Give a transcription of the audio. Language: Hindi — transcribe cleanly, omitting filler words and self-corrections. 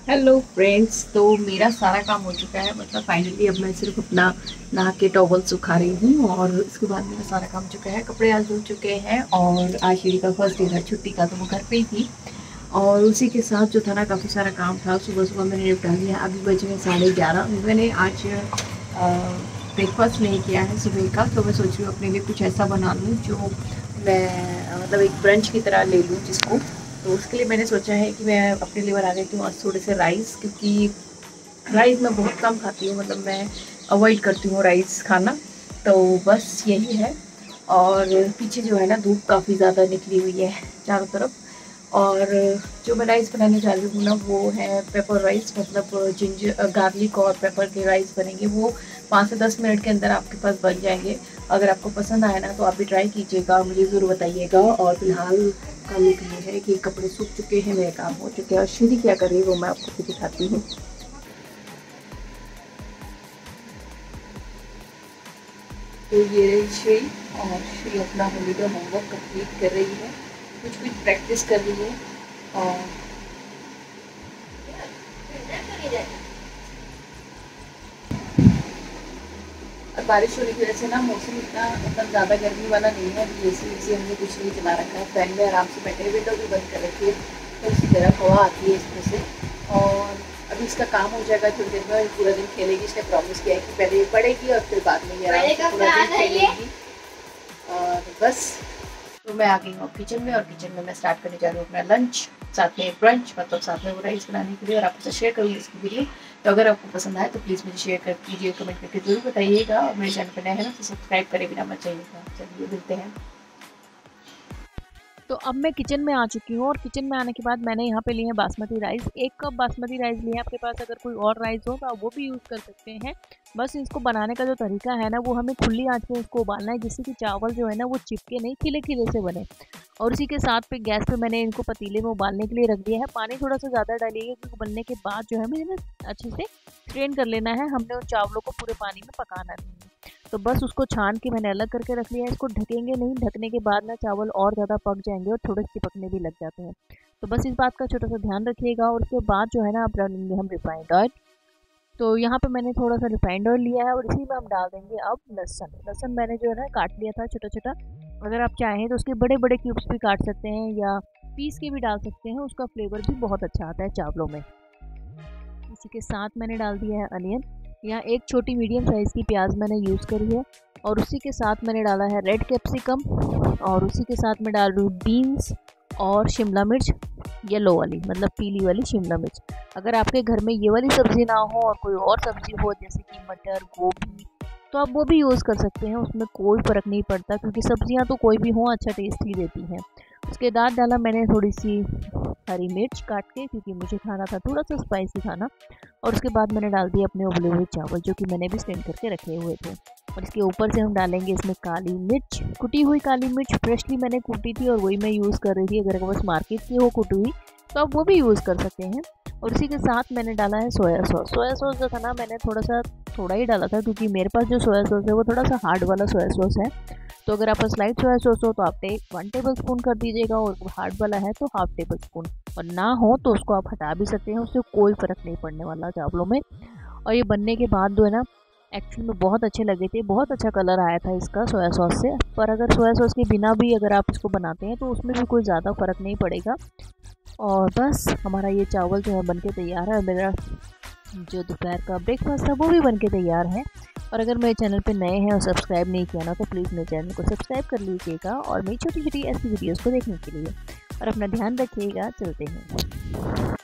Hello friends. तो मेरा सारा काम हो चुका है, मतलब फाइनली अब मैं सिर्फ अपना नहा के टॉवल सुखा रही हूँ और उसके बाद मेरा सारा काम हो चुका है। कपड़े आज धुल चुके हैं और आज श्री का फर्स्ट डे था छुट्टी का, तो वो घर पे ही थी। और उसी के साथ जो था ना, काफ़ी सारा काम था। सुबह सुबह मैंने निपटा लिया। अभी बजे हैं 11:30। मैंने आज ब्रेकफास्ट नहीं किया है सुबह का, तो मैं सोच रही हूँ अपने लिए कुछ ऐसा बना लूँ जो मैं मतलब एक ब्रंच की तरह ले लूँ जिसको। तो उसके लिए मैंने सोचा है कि मैं अपने लिए बना लेती हूँ आज थोड़े से राइस, क्योंकि राइस मैं बहुत कम खाती हूँ, मतलब मैं अवॉइड करती हूँ राइस खाना। तो बस यही है। और पीछे जो है ना, धूप काफ़ी ज़्यादा निकली हुई है चारों तरफ। और जो मैं राइस बनाने जा रही हूँ ना, वो है पेपर राइस, मतलब जिंजर गार्लिक और पेपर के राइस बनेंगे। वो 5 से 10 मिनट के अंदर आपके पास बन जाएंगे। अगर आपको पसंद आए ना तो आप भी ट्राई कीजिएगा, मुझे ज़रूर बताइएगा। और फिलहाल का लुक ये है कि कपड़े सूख चुके हैं, मेरे काम हो चुके हैं। और श्री क्या कर रही है वो मैं आपको भी दिखाती हूँ। तो ये रही श्री, और श्री अपना होली का होमवर्क कंप्लीट कर रही है, कुछ कुछ प्रैक्टिस कर रही है। और बारिश होने की वजह से ना मौसम इतना मतलब ज़्यादा गर्मी वाला नहीं है। अभी एसी वेसी हमने कुछ नहीं चला रखा है, फैन में आराम से बैठे, विंडो भी बंद कर रखी है, तो इसी तरह हवा आती है इसमें से। और अभी इसका काम हो जाएगा थोड़ी देर में, पूरा दिन खेलेगी। इसने प्रॉमिस किया है कि पहले ये पढ़ेगी और फिर बाद में ये आराम से पूरा दिन खेलेगी। और बस, तो मैं आ गई हूँ किचन में, और किचन में मैं स्टार्ट करने जा रही हूँ अपना लंच, साथ में ब्रंच, मतलब साथ में वो राइस बनाने के लिए। और आपके साथ शेयर करूँगी इसकी वीडियो। तो अगर आपको पसंद आए तो प्लीज़ मुझे शेयर कर कीजिए, कमेंट करके ज़रूर बताइएगा। और मेरे चैनल पर नया है ना तो सब्सक्राइब करे बिना मत जाइएगा। चलिए मिलते हैं। तो अब मैं किचन में आ चुकी हूँ और किचन में आने के बाद मैंने यहाँ पे लिए हैं basmati rice. 1 cup basmati rice लिए हैं। आपके पास अगर कोई और राइस हो तो आप वो भी यूज़ कर सकते हैं। बस इसको बनाने का जो तरीका है ना, वो हमें खुली आंच पे इसको उबालना है, जिससे कि चावल जो है ना वो चिपके नहीं, खिले खिले से बने। और उसी के साथ पे गैस पे मैंने इनको पतीले में उबालने के लिए रख दिया है। पानी थोड़ा सा ज़्यादा डालिएगा, क्योंकि उबलने के बाद जो है मुझे ना अच्छे से स्ट्रेन कर लेना है। हमने उन चावलों को पूरे पानी में पकाना नहीं है। तो बस उसको छान के मैंने अलग करके रख लिया है। इसको ढकेंगे नहीं, ढकने के बाद ना चावल और ज़्यादा पक जाएंगे और थोड़े चिपकने भी लग जाते हैं। तो बस इस बात का छोटा सा ध्यान रखिएगा। और उसके बाद जो है ना, अब डालेंगे हम रिफाइंड ऑयल। तो यहाँ पे मैंने थोड़ा सा रिफाइंड ऑयल लिया है और इसी में हम डाल देंगे अब लहसुन। लहसुन मैंने जो है ना काट लिया था छोटा छोटा। अगर आप चाहें तो उसके बड़े बड़े क्यूब्स भी काट सकते हैं या पीस के भी डाल सकते हैं, उसका फ्लेवर भी बहुत अच्छा आता है चावलों में। इसी के साथ मैंने डाल दिया है अनियन। यहाँ एक छोटी मीडियम साइज़ की प्याज मैंने यूज़ करी है। और उसी के साथ मैंने डाला है रेड कैप्सिकम। और उसी के साथ मैं डाल रही हूँ बीन्स और शिमला मिर्च, येलो वाली मतलब पीली वाली शिमला मिर्च। अगर आपके घर में ये वाली सब्ज़ी ना हो और कोई और सब्ज़ी हो, जैसे कि मटर, गोभी, तो आप वो भी यूज़ कर सकते हैं। उसमें कोई फ़र्क नहीं पड़ता, क्योंकि सब्ज़ियाँ तो कोई भी हों अच्छा टेस्ट ही देती हैं। उसके बाद डाला मैंने थोड़ी सी हरी मिर्च काट के, क्योंकि मुझे खाना था थोड़ा सा स्पाइसी खाना। और उसके बाद मैंने डाल दिए अपने उबले हुए चावल, जो कि मैंने भी स्टेन करके रखे हुए थे। और इसके ऊपर से हम डालेंगे इसमें काली मिर्च, कुटी हुई काली मिर्च फ्रेशली मैंने कूटी थी और वही मैं यूज़ कर रही थी। अगर आपके पास मार्केट की हो कुटी हुई तो आप वो भी यूज़ कर सकते हैं। और इसी के साथ मैंने डाला है सोया सॉस। सोया सॉस जो था ना, मैंने थोड़ा ही डाला था, क्योंकि मेरे पास जो सोया सॉस है वो थोड़ा सा हार्ड वाला सोया सॉस है। तो अगर आपका स्लाइड सोया सॉस हो तो आप 1 टेबल स्पून कर दीजिएगा, और हार्ड वाला है तो हाफ टेबल स्पून। और ना हो तो उसको आप हटा भी सकते हैं, उससे कोई फ़र्क नहीं पड़ने वाला चावलों में। और ये बनने के बाद जो है ना, एक्चुअली में बहुत अच्छे लगे थे, बहुत अच्छा कलर आया था इसका सोया सॉस से। पर अगर सोया सॉस के बिना भी अगर आप इसको बनाते हैं तो उसमें भी कोई ज़्यादा फ़र्क नहीं पड़ेगा। और बस हमारा ये चावल जो है बनके तैयार है। और मेरा जो दोपहर का ब्रेकफास्ट था वो भी बनके तैयार है। और अगर मेरे चैनल पे नए हैं और सब्सक्राइब नहीं किया ना, तो प्लीज़ मेरे चैनल को सब्सक्राइब कर लीजिएगा, और मेरी छोटी छोटी ऐसी वीडियोज़ को देखने के लिए। और अपना ध्यान रखिएगा। चलते हैं।